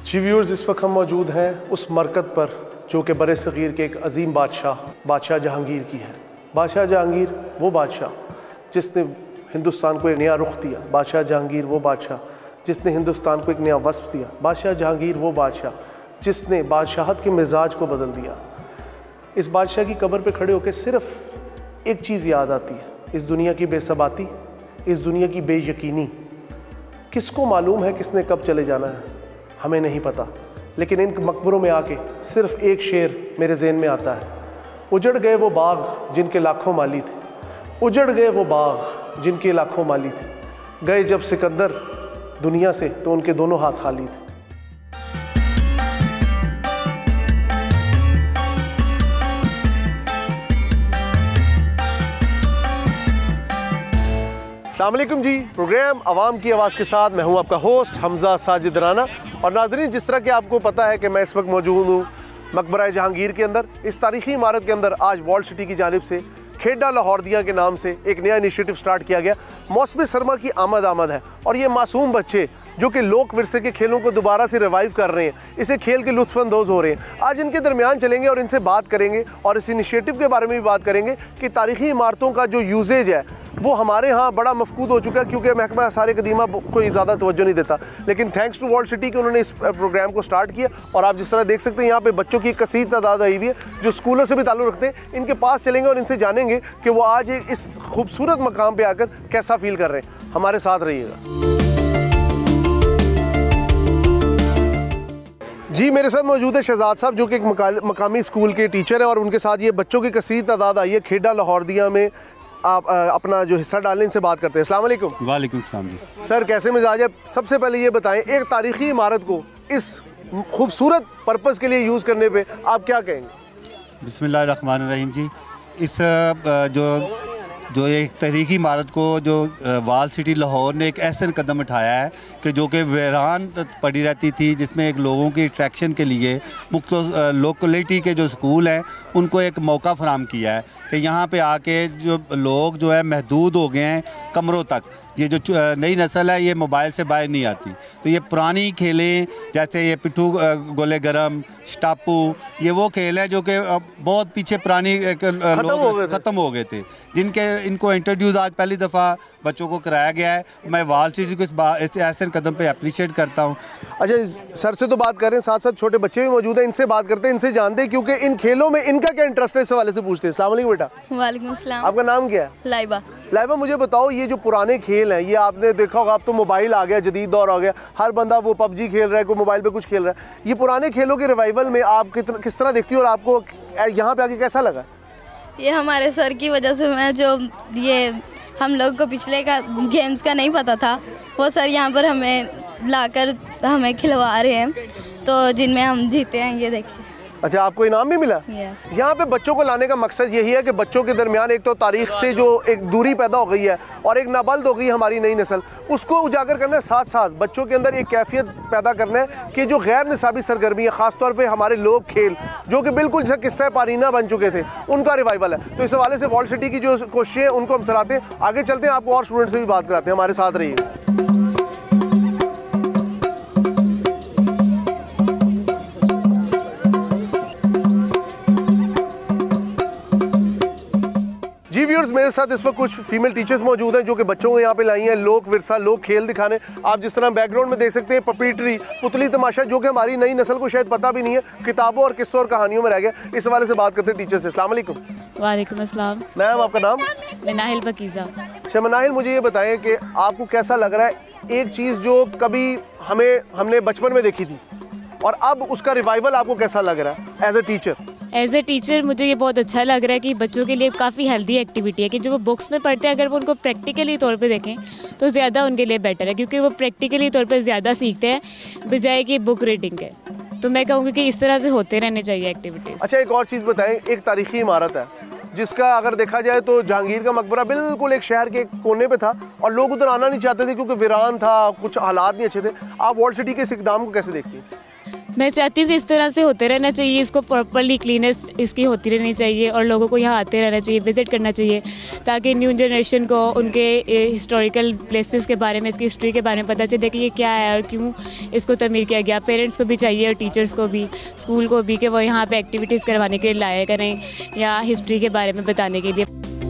जी viewers, इस वक्त हम मौजूद हैं उस मरकज़ पर जो कि बर सग़ीर के एक अजीम बादशाह जहांगीर की है। बादशाह जहांगीर वो बादशाह जिसने हिंदुस्तान को एक नया रुख दिया। बादशाह जहांगीर वो बादशाह जिसने हिंदुस्तान को एक नया वस्फ़ दिया। बादशाह जहांगीर वो बादशाह जिसने बादशाहत के मिजाज को बदल दिया। इस बादशाह की कब्र पे खड़े होकर सिर्फ़ एक चीज़ याद आती है, इस दुनिया की बेसबाती, इस दुनिया की बेयकीनी। किसको मालूम है किसने कब चले जाना है, हमें नहीं पता। लेकिन इन मकबरों में आके सिर्फ़ एक शेर मेरे ज़हन में आता है, उजड़ गए वो बाग जिनके लाखों माली थे, उजड़ गए वो बाग जिनके लाखों माली थे, गए जब सिकंदर दुनिया से तो उनके दोनों हाथ खाली थे। अस्सलाम वालेकुम जी, प्रोग्राम आवाम की आवाज़ के साथ मैं हूं आपका होस्ट हमजा साजिद राना। और नाज़रीन, जिस तरह कि आपको पता है कि मैं इस वक्त मौजूद हूं मकबरा जहांगीर के अंदर। इस तारीख़ी इमारत के अंदर आज वर्ल्ड सिटी की जानिब से खेड़ा लाहौरदियाँ के नाम से एक नया इनिशिएटिव स्टार्ट किया गया। मौसम सरमा की आमद है और ये मासूम बच्चे जो कि लोक विरसे के खेलों को दोबारा से रिवाइव कर रहे हैं, इसे खेल के लुत्फ़अंदोज़ हो रहे हैं। आज इनके दरमियान चलेंगे और इनसे बात करेंगे और इस इनिशिएटिव के बारे में भी बात करेंगे कि तारीख़ी इमारतों का जो यूजेज है वो हमारे यहाँ बड़ा मफकूद हो चुका है, क्योंकि महकमा आसार कदीमा कोई ज़्यादा तवज्जो नहीं देता। लेकिन थैंक्स टू वर्ल्ड सिटी के उन्होंने इस प्रोग्राम को स्टार्ट किया। और आप जिस तरह देख सकते हैं यहाँ पे बच्चों की कसीर तादाद आई हुई है जो स्कूलों से भी ताल्लुक़ रखते हैं। इनके पास चलेंगे और इनसे जानेंगे कि वो आज इस खूबसूरत मकाम पर आकर कैसा फील कर रहे हैं। हमारे साथ रहिएगा जी। मेरे साथ मौजूद है शहजाद साहब जो कि एक मकामी स्कूल के टीचर हैं और उनके साथ ये बच्चों की कसीर तादाद आई है खेड़ा लाहौरदिया में। आप अपना जो हिस्सा डालने इनसे बात करते हैं। अस्सलाम वालेकुम। वालेकुम सलाम जी। सर, कैसे मिजाज है? सबसे पहले ये बताएं, एक तारीख़ी इमारत को इस खूबसूरत पर्पज़ के लिए यूज़ करने पे आप क्या कहेंगे? बिस्मिल्लाहिर्रहमानिर्रहीम जी। इस जो एक तारीख़ी इमारत को जो वर्ल्ड सिटी लाहौर ने एक ऐसा कदम उठाया है कि जो कि वीरान पड़ी रहती थी, जिसमें एक लोगों की अट्रैक्शन के लिए मुख्तलिफ लोकलिटी के जो स्कूल हैं उनको एक मौका फराम किया है कि यहाँ पे आके जो लोग जो है महदूद हो गए हैं कमरों तक। ये जो नई नस्ल है ये मोबाइल से बाहर नहीं आती, तो ये पुरानी खेलें जैसे ये पिट्ठू गोले गरम, स्टापू, ये वो खेल है जो कि बहुत पीछे पुरानी लोग ख़त्म हो गए थे, इनको इंट्रोड्यूस आज पहली दफ़ा बच्चों को कराया गया है। मैं वर्ल्ड सिटी को इस ऐसे कदम पे अप्रिशिएट करता हूँ। अच्छा, सर से तो बात करें, साथ साथ छोटे बच्चे भी मौजूद हैं, इनसे बात करते हैं, इनसे जानते हैं क्योंकि इन खेलों में इनका क्या इंटरेस्ट है, इस हवाले से पूछते हैं। अस्सलाम वालेकुम बेटा। वालेकुम अस्सलाम। आपका नाम क्या है? लाइबा। लाइबा, मुझे बताओ, ये जो पुराने खेल हैं ये आपने देखा होगा, अब तो मोबाइल आ गया, जदीद दौर आ गया, हर बंदा वो पबजी खेल रहा है, कोई मोबाइल पे कुछ खेल रहा है। ये पुराने खेलों के रिवाइवल में आप किस तरह देखती हो और आपको यहाँ पे आके कैसा लगा? ये हमारे सर की वजह से मैं जो ये हम लोग को पिछले का गेम्स का नहीं पता था, वो सर यहाँ पर हमें लाकर हमें खिलवा रहे हैं, तो जिनमें हम जीते हैं, ये देखिए। अच्छा, आपको इनाम भी मिला? यस। यहाँ पे बच्चों को लाने का मकसद यही है कि बच्चों के दरमियान एक तो तारीख से जो एक दूरी पैदा हो गई है और एक नाबल्द हो गई हमारी नई नस्ल, उसको उजागर करना है। साथ साथ बच्चों के अंदर एक कैफियत पैदा करना है कि जो गैर निसाबी सरगर्मी है, ख़ासतौर पे हमारे लोक खेल जो कि बिल्कुल जैसे किस्सा पारीना बन चुके थे, उनका रिवाइवल है। तो इस हवाले से वर्ल्ड सिटी की जो कोशिशें हैं उनको हम सराहते हैं। आगे चलते हैं, आपको और स्टूडेंट से भी बात कराते हैं। हमारे साथ रहिए। जी व्यूअर्स, मेरे साथ इस वक्त कुछ फीमेल टीचर्स मौजूद हैं जो कि बच्चों को यहाँ पे लाई हैं लोक विरसा, लोक खेल दिखाने। आप जिस तरह बैकग्राउंड में देख सकते हैं पपीटरी, पुतली तमाशा, जो कि हमारी नई नस्ल को शायद पता भी नहीं है, किताबों और किस्सों और कहानियों में रह गया। इस हवाले से बात करते हैं टीचर से। अस्सलाम वालेकुम। वालेकुम अस्सलाम। मैम, आपका नाम? मनाहिल बकीज़ा। अच्छा मनाहिल, मुझे ये बताएं कि आपको कैसा लग रहा है एक चीज़ जो कभी हमने बचपन में देखी थी और अब उसका रिवाइवल आपको कैसा लग रहा है एज ए टीचर? मुझे ये बहुत अच्छा लग रहा है कि बच्चों के लिए काफ़ी हेल्दी एक्टिविटी है कि जो वो बुक्स में पढ़ते हैं, अगर वो उनको प्रैक्टिकली तौर पे देखें तो ज़्यादा उनके लिए बेटर है, क्योंकि वो प्रैक्टिकली तौर पे ज़्यादा सीखते हैं बजाय कि बुक रीडिंग के। तो मैं कहूँगी कि इस तरह से होते रहने चाहिए एक्टिविटीज़। अच्छा, एक और चीज़ बताएं, एक तारीख़ी इमारत है जिसका अगर देखा जाए तो जहांगीर का मकबरा बिल्कुल एक शहर के कोने पे था और लोग उधर आना नहीं चाहते थे क्योंकि वीरान था, कुछ हालात नहीं अच्छे थे। आप वर्ल्ड सिटी के इस इक़दाम को कैसे देखती हैं? मैं चाहती हूँ कि इस तरह से होते रहना चाहिए, इसको प्रॉपरली क्लीनेस इसकी होती रहनी चाहिए और लोगों को यहाँ आते रहना चाहिए, विज़िट करना चाहिए, ताकि न्यू जनरेशन को उनके हिस्टोरिकल प्लेसेस के बारे में, इसकी हिस्ट्री के बारे में पता चले कि ये क्या है और क्यों इसको तमीर किया गया। पेरेंट्स को भी चाहिए और टीचर्स को भी, स्कूल को भी, कि वो यहाँ पे एक्टिविटीज़ करवाने के लिए लाया करें या हिस्ट्री के बारे में बताने के लिए।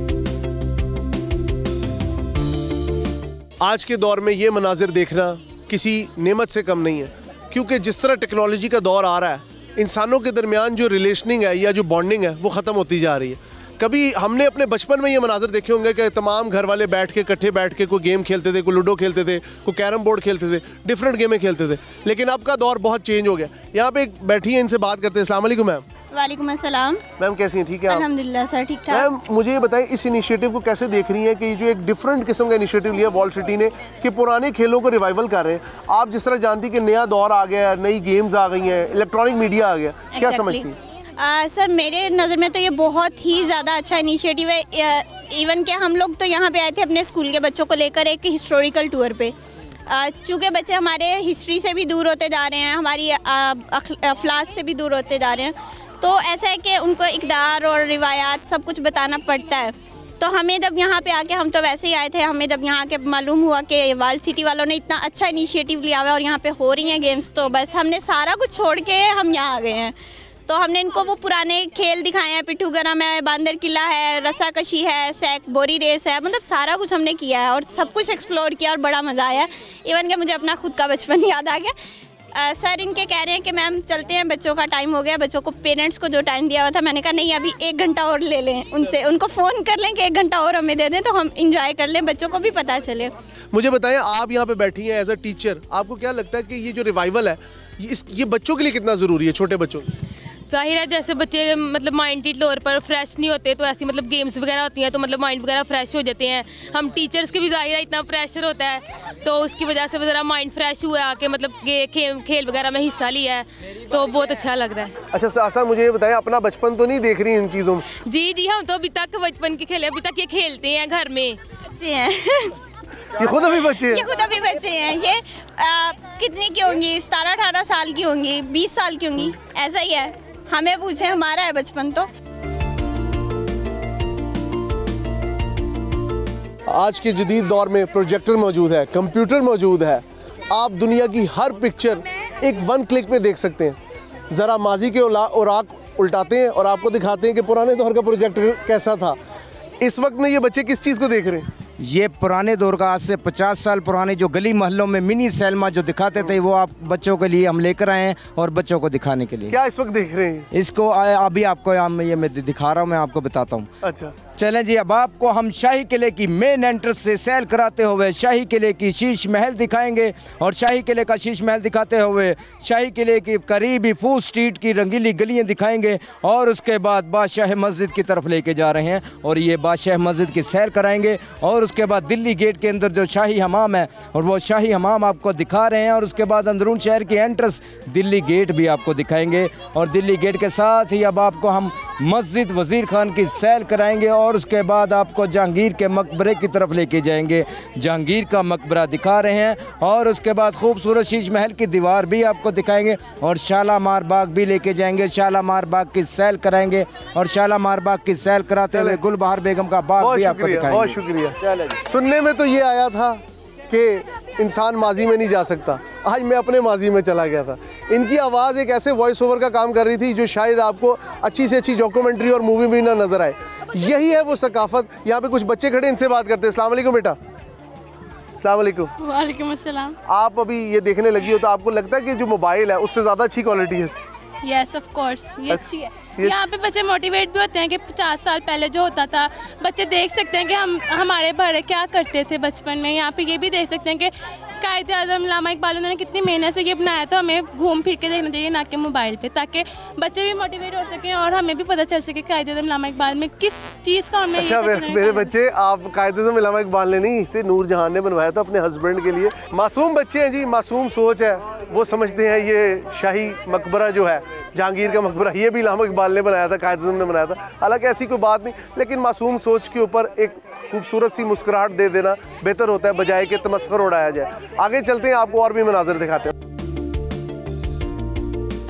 आज के दौर में ये मनाजिर देखना किसी नेमत से कम नहीं है, क्योंकि जिस तरह टेक्नोलॉजी का दौर आ रहा है, इंसानों के दरमियान जो रिलेशनिंग है या जो बॉन्डिंग है वो ख़त्म होती जा रही है। कभी हमने अपने बचपन में ये मनाजिर देखे होंगे कि तमाम घर वाले बैठ के इकट्ठे बैठ के कोई गेम खेलते थे, कोई लूडो खेलते थे, कोई कैरम बोर्ड खेलते थे, डिफरेंट गेमें खेलते थे। लेकिन अब का दौर बहुत चेंज हो गया। यहाँ पे एक बैठी है, इनसे बात करते हैं। अस्सलाम वालेकुम मैम। वालेकुम अस्सलाम। मैम कैसी हैं? ठीक है अल्हम्दुलिल्लाह सर, ठीक ठाक। मैम मुझे ये बताएं, इस इनिशिएटिव को कैसे देख रही हैं कि जो एक डिफरेंट किस्म का इनिशिएटिव लिया वॉल सिटी ने कि पुराने खेलों को रिवाइवल कर रहे हैं। आप जिस तरह जानती कि नया दौर आ गया है, नई गेम्स आ गई हैं, इलेक्ट्रॉनिक मीडिया आ गया, क्या समझती हैं? सर मेरे नज़र में तो ये बहुत ही ज़्यादा अच्छा इनिशिएटिव है। इवन कि हम लोग तो यहाँ पे आए थे अपने स्कूल के बच्चों को लेकर एक हिस्टोरिकल टूर पे। चूँकि बच्चे हमारे हिस्ट्री से भी दूर होते जा रहे हैं, हमारी अखलाक से भी दूर होते जा रहे हैं, तो ऐसा है कि उनको इक़दार और रिवायात सब कुछ बताना पड़ता है। तो हमें जब यहाँ पे आके, हम तो वैसे ही आए थे, हमें जब यहाँ के मालूम हुआ कि वर्ल्ड सिटी वालों ने इतना अच्छा इनिशिएटिव लिया हुआ है और यहाँ पे हो रही हैं गेम्स, तो बस हमने सारा कुछ छोड़ के हम यहाँ आ गए हैं। तो हमने इनको वो पुराने खेल दिखाए हैं, पिट्ठू गरम है, बांदर किला है, रस्साकशी है, सैक बोरी रेस है, मतलब सारा कुछ हमने किया है और सब कुछ एक्सप्लोर किया और बड़ा मज़ा आया। इवन कि मुझे अपना खुद का बचपन याद आ गया। सर इनके कह रहे हैं कि मैम चलते हैं, बच्चों का टाइम हो गया, बच्चों को पेरेंट्स को जो टाइम दिया हुआ था, मैंने कहा नहीं अभी 1 घंटा और ले लें उनसे, उनको फ़ोन कर लें कि 1 घंटा और हमें दे दें तो हम इंजॉय कर लें, बच्चों को भी पता चले। मुझे बताएं, आप यहाँ पे बैठी हैं एज अ टीचर, आपको क्या लगता है कि ये जो रिवाइवल है ये बच्चों के लिए कितना ज़रूरी है, छोटे बच्चों? जाहिर है जैसे बच्चे मतलब माइंड तौर पर फ्रेश नहीं होते, तो ऐसी मतलब गेम्स वगैरह होती हैं तो मतलब माइंड वगैरह फ्रेश हो जाते हैं। हम टीचर्स के भी जाहिर है इतना प्रेशर होता है, तो उसकी वजह से ज़रा माइंड फ्रेश हुआ आके मतलब खेल वगैरह में हिस्सा लिया है, तो बहुत अच्छा लग रहा है। अच्छा आशा, मुझे ये बताएं, अपना बचपन तो नहीं देख रही इन चीज़ों में? जी हम तो अभी तक बचपन के खेले, अभी तक ये खेलते हैं घर में। बच्चे हैं ये खुद अभी बच्चे हैं? ये खुद अभी बच्चे हैं। ये कितनी की होंगी, 17-18 साल की होंगी, 20 साल की होंगी, ऐसा ही है। हमें पूछे, हमारा है बचपन तो। आज के जदीद दौर में प्रोजेक्टर मौजूद है, कंप्यूटर मौजूद है, आप दुनिया की हर पिक्चर एक 1 क्लिक में देख सकते हैं। ज़रा माजी के औराक उल्टाते हैं और आपको दिखाते हैं कि पुराने दौर का प्रोजेक्टर कैसा था। इस वक्त में ये बच्चे किस चीज़ को देख रहे हैं? ये पुराने दौर का, आज से 50 साल पुराने जो गली मोहल्लों में मिनी सैलमा जो दिखाते थे, वो आप बच्चों के लिए हम लेकर आए हैं और बच्चों को दिखाने के लिए। क्या इस वक्त देख रहे हैं? इसको अभी आपको ये मैं दिखा रहा हूँ, मैं आपको बताता हूँ। अच्छा चलें जी, अब आपको हम शाही किले की मेन एंट्रेंस से सैर कराते हुए शाही किले की शीश महल दिखाएंगे और शाही किले का शीश महल दिखाते हुए शाही किले की करीबी फूल स्ट्रीट की रंगीली गलियां दिखाएंगे और उसके बाद बादशाह मस्जिद की तरफ लेके जा रहे हैं और ये बादशाह मस्जिद की सैर कराएंगे और उसके बाद दिल्ली गेट के अंदर जो शाही हमाम है और वो शाही हमाम आपको दिखा रहे हैं और उसके बाद अंदरून शहर की एंट्रेंस दिल्ली गेट भी आपको दिखाएंगे और दिल्ली गेट के साथ ही अब आपको हम मस्जिद वज़ीर खान की सैर कराएंगे और उसके बाद आपको जहांगीर के मकबरे की तरफ लेके जाएंगे। जहांगीर का मकबरा दिखा रहे हैं और उसके बाद खूबसूरत शीश महल की दीवार भी आपको दिखाएंगे और शालामार बाग भी लेके जाएंगे। शालामार बाग की सैर कराएंगे और शालामार बाग की सैर कराते हुए गुलबहार बेगम का बाग भी आपको दिखाएंगे। बहुत शुक्रिया। सुनने में तो ये आया था कि इंसान माजी में नहीं जा सकता, आज मैं अपने माजी में चला गया था। इनकी आवाज़ एक ऐसे वॉइस ओवर का काम कर रही थी जो शायद आपको अच्छी से अच्छी डॉक्यूमेंट्री और मूवी भी ना नज़र आए। यही है वो सकाफत। यहाँ पे कुछ बच्चे खड़े, इनसे बात करते हैं। अस्सलाम वालेकुम बेटा। अस्सलाम वालेकुम। वालेकुम अस्सलाम। आप अभी ये देखने लगी हो तो आपको लगता है कि जो मोबाइल है उससे ज़्यादा अच्छी क्वालिटी है? यस ऑफ कोर्स, ये अच्छी है। यहाँ पे बच्चे मोटिवेट भी होते हैं कि 50 साल पहले जो होता था, बच्चे देख सकते हैं कि हमारे बड़े क्या करते थे बचपन में। यहाँ पे ये भी देख सकते हैं कि कायदे आज़म अल्लामा इकबाल उन्होंने कितनी मेहनत से ये बनाया, तो हमें घूम फिर के देखना चाहिए ना कि मोबाइल पे, ताकि बच्चे भी मोटिवेट हो सकें और हमें भी पता चल सके कायदे आज़म अल्लामा इकबाल में किस चीज़ का हमें। अच्छा मेरे बच्चे, आप कायदे आज़म अल्लामा इकबाल ने नहीं, इसे नूर जहान ने बनवाया था अपने हस्बैंड के लिए। मासूम बच्चे हैं जी, मासूम सोच है। वो समझते हैं ये शाही मकबरा जो है, जहांगीर का मकबरा, ये भी अल्लामा इकबाल ने बनाया था, कायद आज़म ने बनाया था। हालांकि ऐसी कोई बात नहीं, लेकिन मासूम सोच के ऊपर एक खूबसूरत सी मुस्कुराहट दे देना बेहतर होता है, बजाय कि तमस्खुर उड़ाया जाए। आगे चलते हैं, आपको और भी मनाज़िर दिखाते हैं।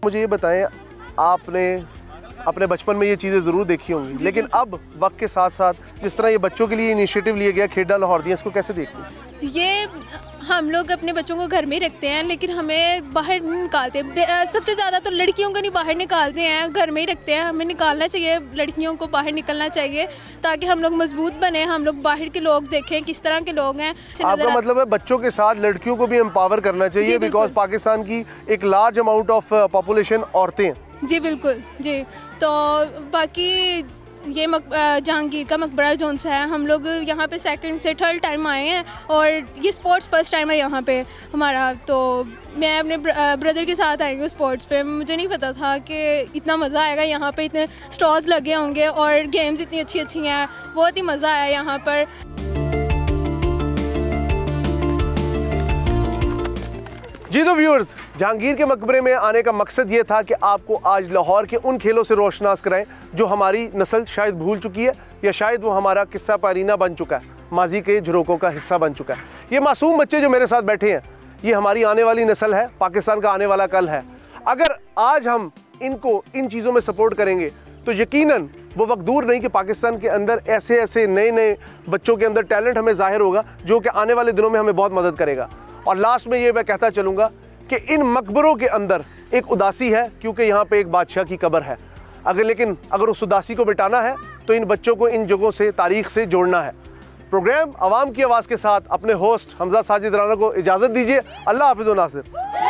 मुझे ये बताएं, आपने अपने बचपन में ये चीज़ें ज़रूर देखी होंगी, लेकिन अब वक्त के साथ साथ जिस तरह ये बच्चों के लिए इनिशिएटिव लिया गया खेड़ा लाहौर दिया, इसको कैसे देखते हैं? ये हम लोग अपने बच्चों को घर में ही रखते हैं, लेकिन हमें बाहर नहीं निकालते। सबसे ज़्यादा तो लड़कियों को नहीं बाहर निकालते हैं, घर में ही रखते हैं। हमें निकालना चाहिए, लड़कियों को बाहर निकलना चाहिए ताकि हम लोग मजबूत बने, हम लोग बाहर के लोग देखें किस तरह के लोग हैं। आपका मतलब है बच्चों के साथ लड़कियों को भी एम्पावर करना चाहिए, बिकॉज पाकिस्तान की एक लार्ज अमाउंट ऑफ पॉपुलेशन औरतें हैं। जी बिल्कुल जी। तो बाकी ये जहांगीर का मकबरा जोन सा है, हम लोग यहाँ पे सेकंड से थर्ड टाइम आए हैं और ये स्पोर्ट्स फर्स्ट टाइम है यहाँ पे हमारा। तो मैं अपने ब्रदर के साथ आई हूँ स्पोर्ट्स पे। मुझे नहीं पता था कि इतना मज़ा आएगा, यहाँ पे इतने स्टॉल्स लगे होंगे और गेम्स इतनी अच्छी अच्छी हैं। बहुत ही मज़ा आया यहाँ पर। जी तो व्यूअर्स, जहांगीर के मकबरे में आने का मकसद ये था कि आपको आज लाहौर के उन खेलों से रोशनास कराएं जो हमारी नस्ल शायद भूल चुकी है, या शायद वो हमारा किस्सा पारीना बन चुका है, माजी के झरोकों का हिस्सा बन चुका है। ये मासूम बच्चे जो मेरे साथ बैठे हैं, ये हमारी आने वाली नस्ल है, पाकिस्तान का आने वाला कल है। अगर आज हम इनको इन चीज़ों में सपोर्ट करेंगे तो यकीनन वो वक्त दूर नहीं कि पाकिस्तान के अंदर ऐसे ऐसे नए नए बच्चों के अंदर टैलेंट हमें जाहिर होगा जो कि आने वाले दिनों में हमें बहुत मदद करेगा। और लास्ट में ये मैं कहता चलूँगा कि इन मकबरों के अंदर एक उदासी है, क्योंकि यहाँ पे एक बादशाह की कब्र है। अगर उस उदासी को मिटाना है तो इन बच्चों को इन जगहों से, तारीख से जोड़ना है। प्रोग्राम आवाम की आवाज़ के साथ अपने होस्ट हमजा साजिद राना को इजाज़त दीजिए। अल्लाह हाफिज़ व नासिर।